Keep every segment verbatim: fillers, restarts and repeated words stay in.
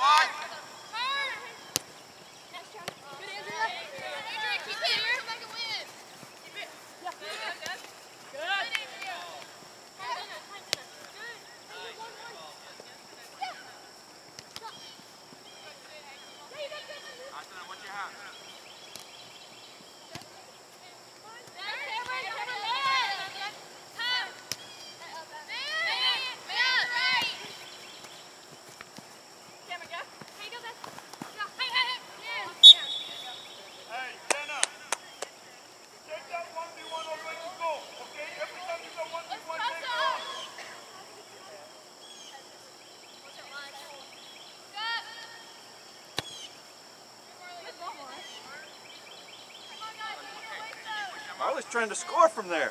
Marley's trying to score from there.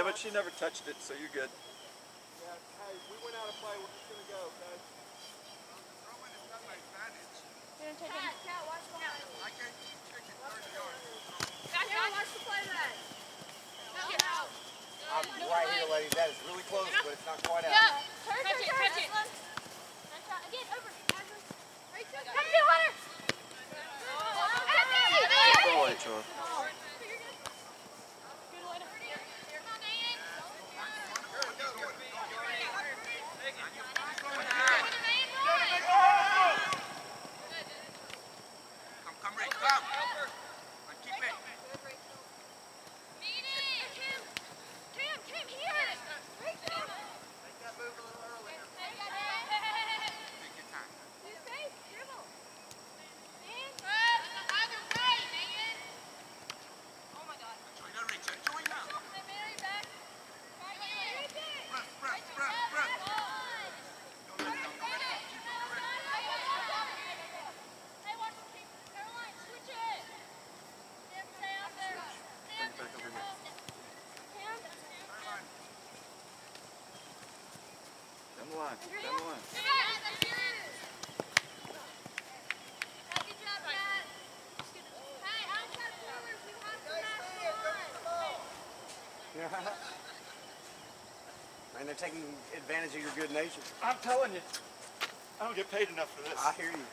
Emma, she never touched it, so you're good. Yeah, hey, we went out of play. We're just going to go, okay? Throwing is not my advantage. Cat, Cat, watch the play. I can't keep kicking thirty yards. Cat, watch the play back. Get out. I'm right here, ladies. That is really close, but it's not quite out. Yeah. Turn, turn, turn. Catch it. Again, over. Right, catch it, Hunter. Good boy, Troy. Down the line, down the line. Man, they're taking advantage of your good nature. I'm telling you, I don't get paid enough for this. I hear you.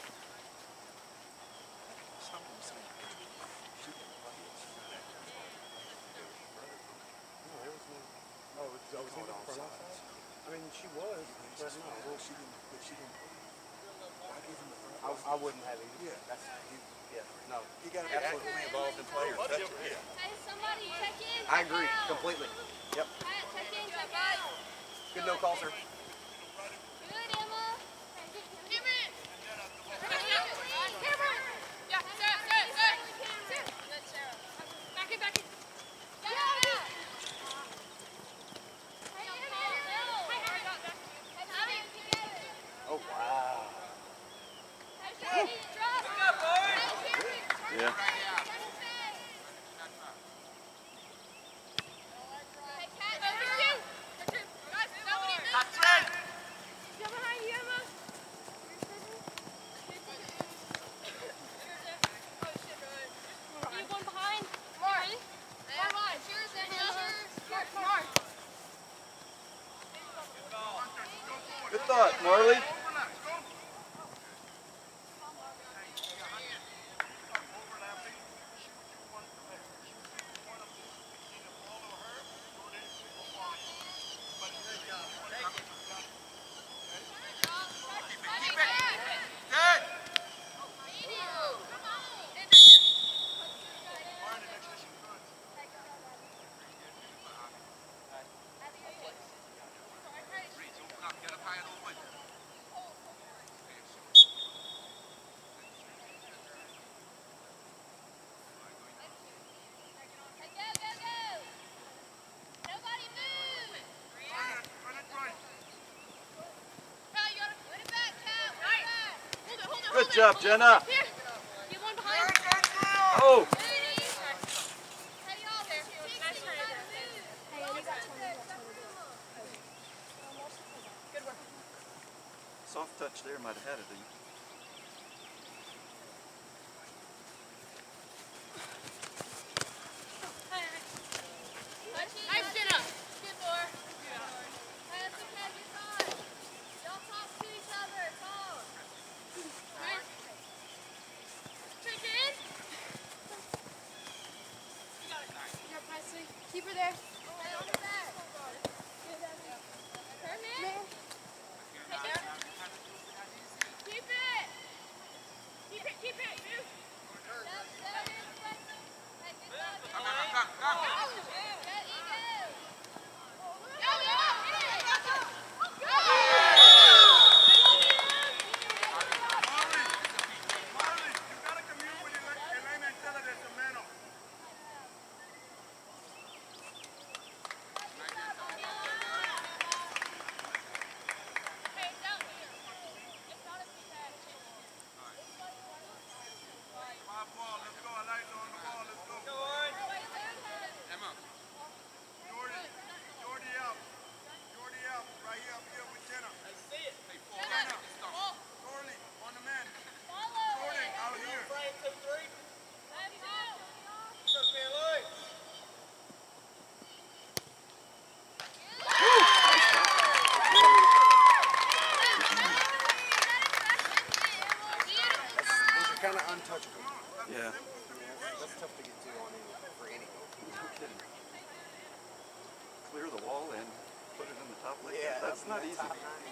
Oh, I was on the front side? I mean, she was, but no. Well, she didn't, but she didn't. I gave him the front. I, I wouldn't have either. Yeah. That's, you, yeah, no. You got to be actively involved in players. That's what, yeah. Hey, somebody check in. I agree completely. Yep. Hey, check in, check out. Good no call, sir. Good, Emma. Give it. Cameron. Yeah, Sarah, Sarah, Sarah. Back it, back it. Oh, wow. Yeah. Good thought, Marley. Good job, Jenna. Here. Get one behind. Oh. Soft touch there might have had it. Nice, Jenna. Good boy. Hey, that's okay. You're fine. Don't talk to each other. Talk. Nice. Check in. You got it. You got it nicely. Keep her there. Hey, on the back. Turn in. Hey, down. Keep it. Keep it. Keep it. Move. Step, step. Hey, good job. Come, come, come, come. kind of untouchable. Yeah. Yeah, that's tough to get to on any, for any goal. No kidding. Clear the wall and put it in the top like Yeah, that. That's not easy. top nine.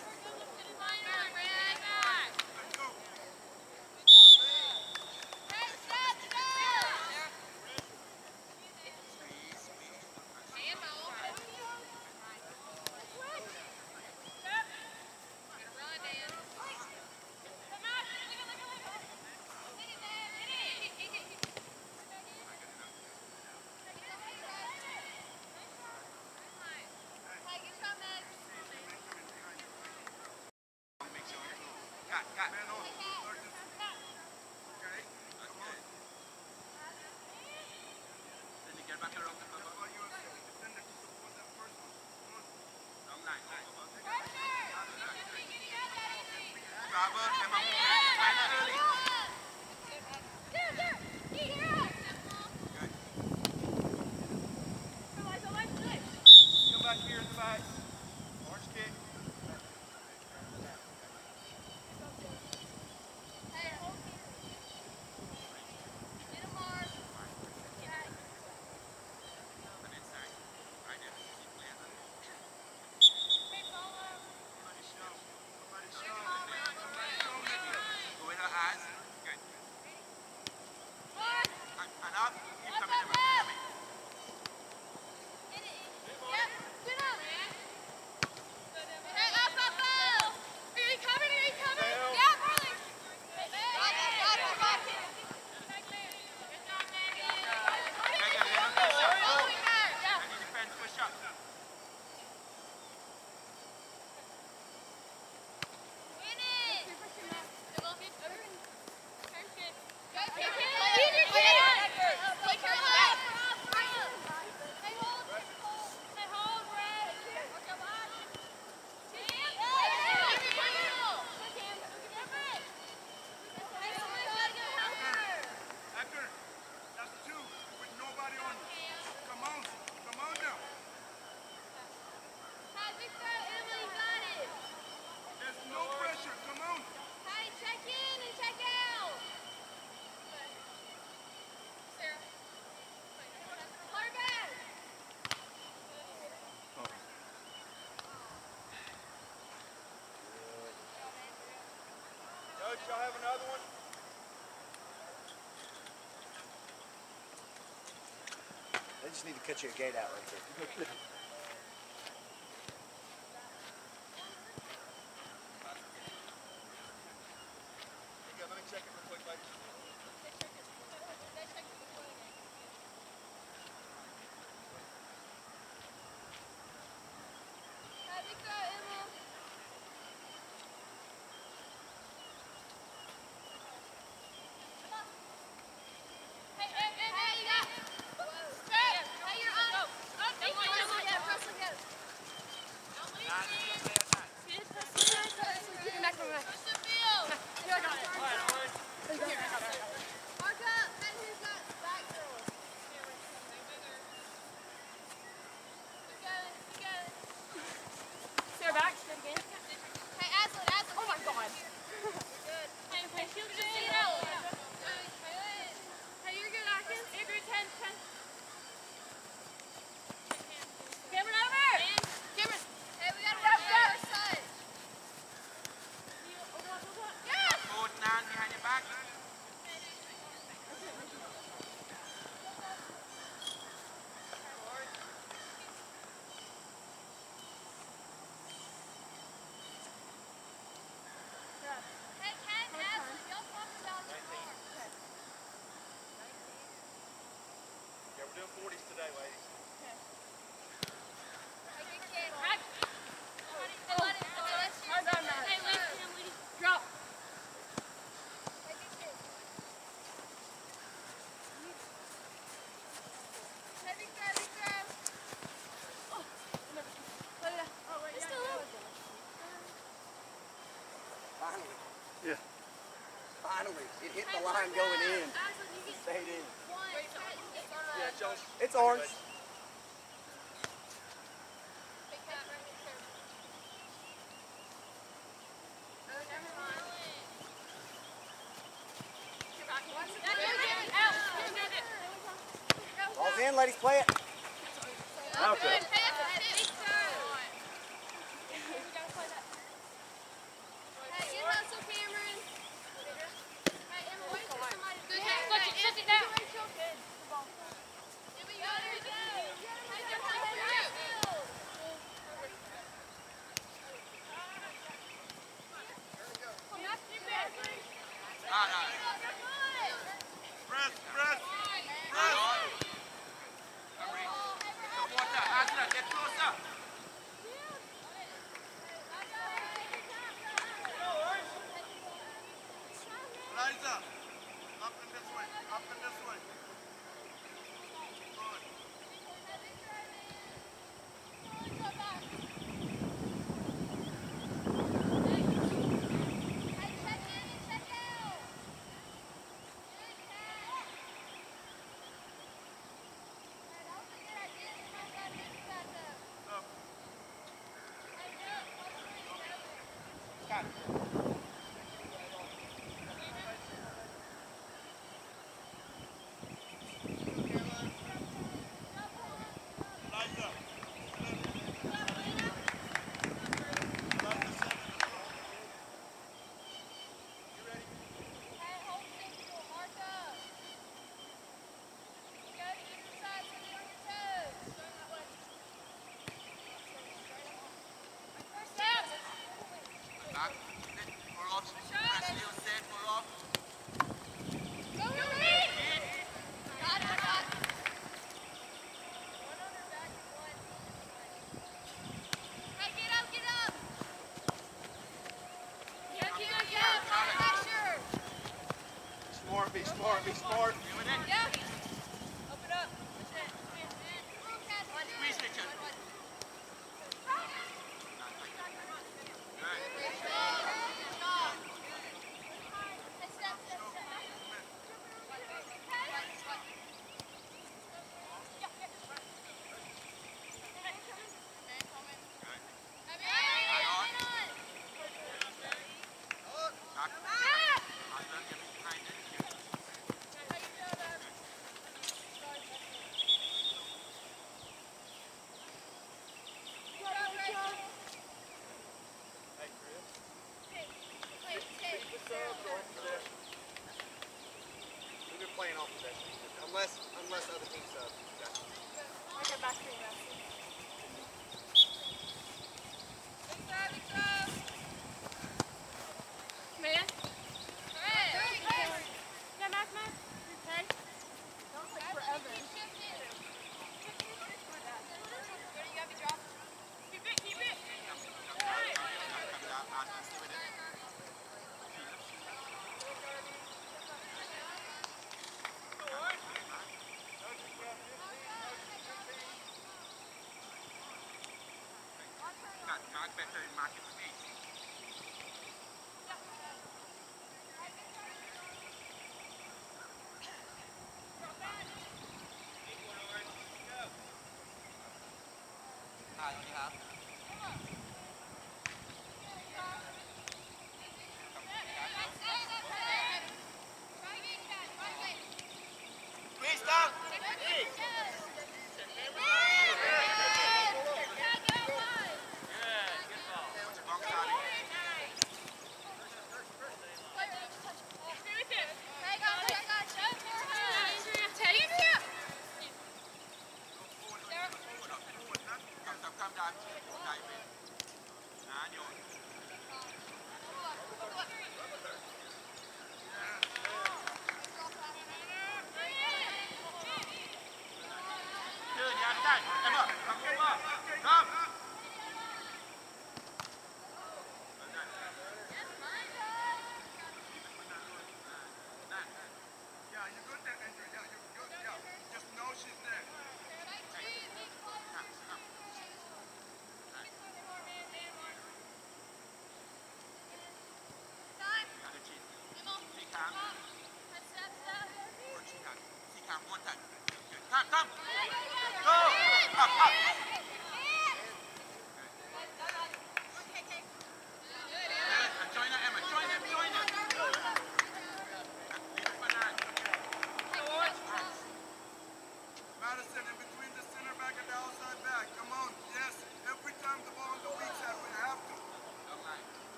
Y'all have another one? They just need to cut you a gate out right there. Let me check it real quick, ladies. We're doing forties today, ladies. Drop. Heavy throw, heavy throw. Oh, let it out. Oh, wait, it's still up. Finally. Yeah. Finally. It hit the line going in. It stayed in. Yeah, Jones. It's orange. in, ladies, play it. Now to. Hey, that's a big turn. Hey, get hustle, Cameron. Hey, Emma, wait for somebody to good. Hey, let you sit it down. Here we go, there we go. Hey, just like for you. Ah, no. Press, press, press. Support that. Asna, get closer. Liza, up and this way, up and this way. Good. Back. We're off. Press still set. We're off. Go, Reed! Got it, got it. Hey, get up, get up. Yeah, get up, get up. Pressure. Smart, be smart, be smart. Yeah. Open up. Squeeze it, Chuck.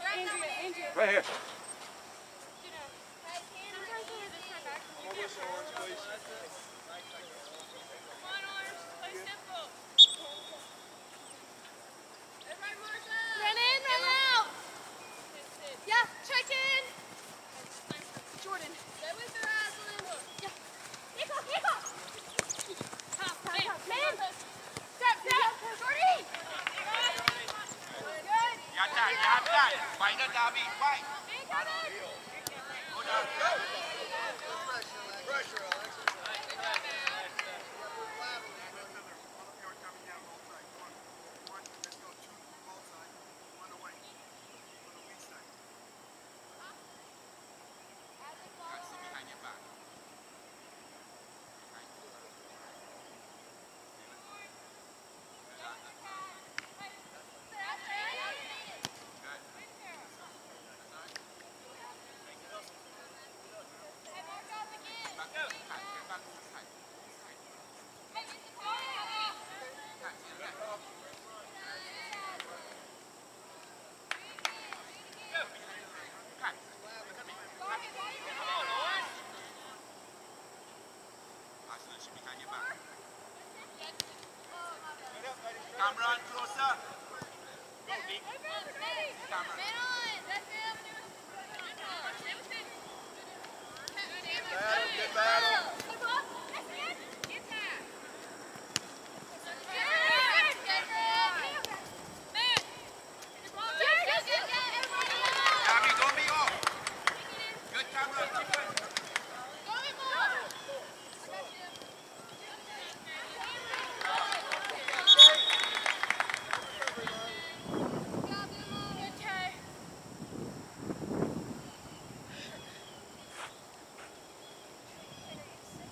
Andrea, Andrea. Right here. You know, sometimes when we're this far back, we I'm can't with you, Orange, please. Come on, Orange. Play simple. Everybody, Martha. Run in, run out. Yeah, check in. Jordan. Stay with her, Aslan. Yeah. Nico, Nico. Top, top, top. Man. Step, step. Jordy. Good. You have time, you have time. Fight it, Davi, fight. Big coming. Go down, go. Pressure, Alex. Cameron, closer. Go, Nick. Cameron. Battle, good battle. Davi, don't be off. Good, Cameron, keep it. Okay.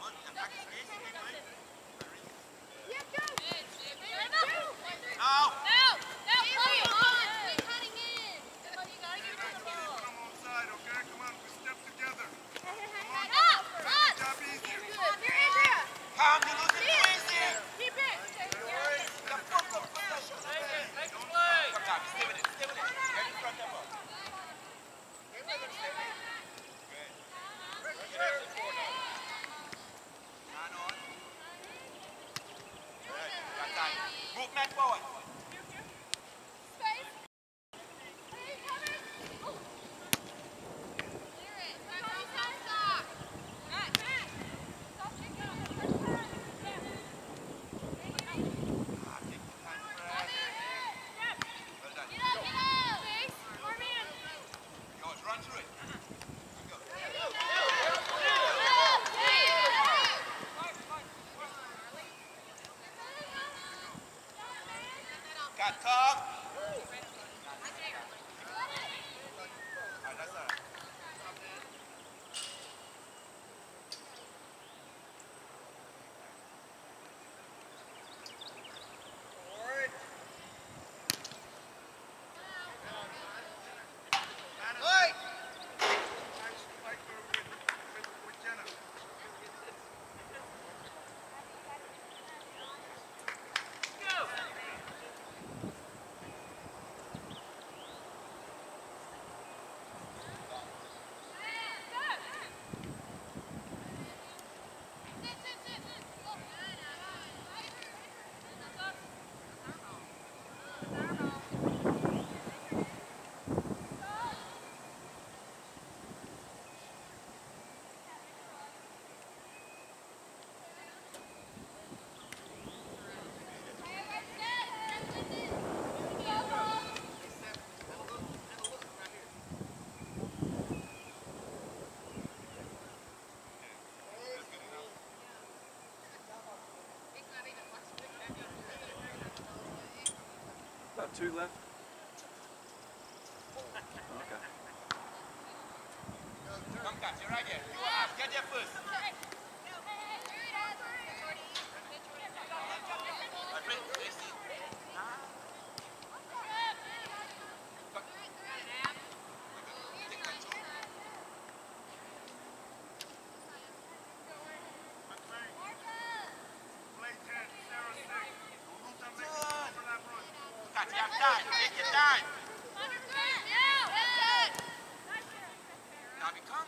About two left. Okay. Come, Kat, you're right there. You are up. Get there first. Kat, you have time. Take your time. Now become.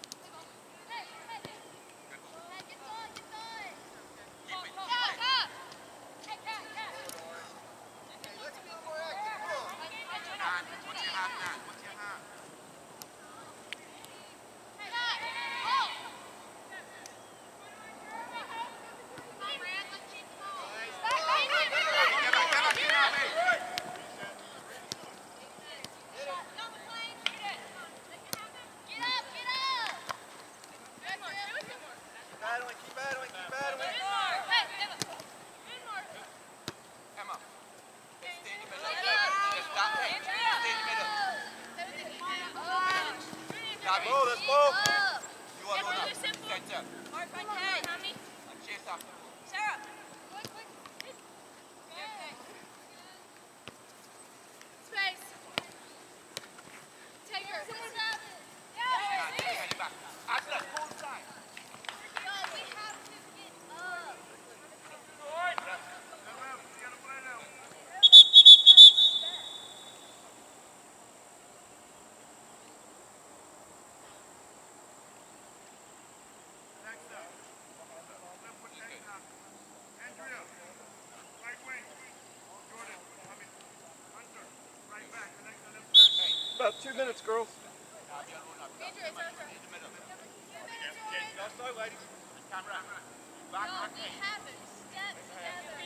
Go, let's go. You are going up. Center. And chase after. Sarah. Space. Take her. Kat, take it back. Atlas, go inside. We have to get up. About two minutes, girls. Camera. Back, back. We have it. Step together.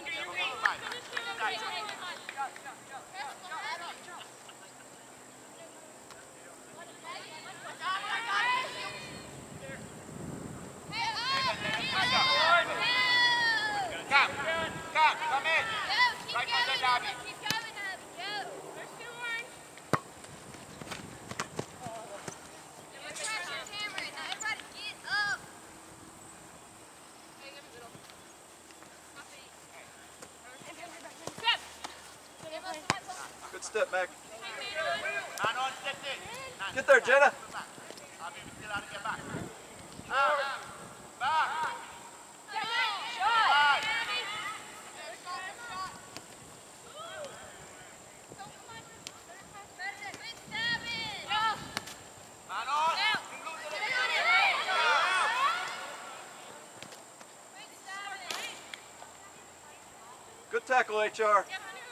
Come, come, come in. Right on the derby. Keep going, Abby. Go. There's two more. Pressure, Cameron. Now everybody get up. step back. Man on, step in. Get there, Jenna. I mean, we still have to get back. Out. Back. Shot. Man on. Good tackle, H R.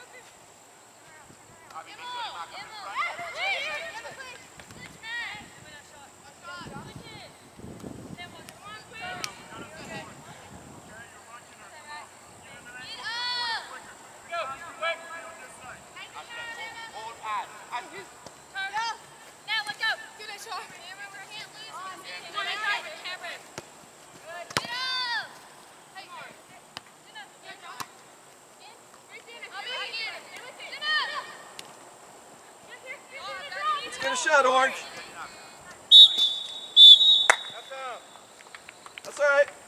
Let's get a shot, Orange. That's all right.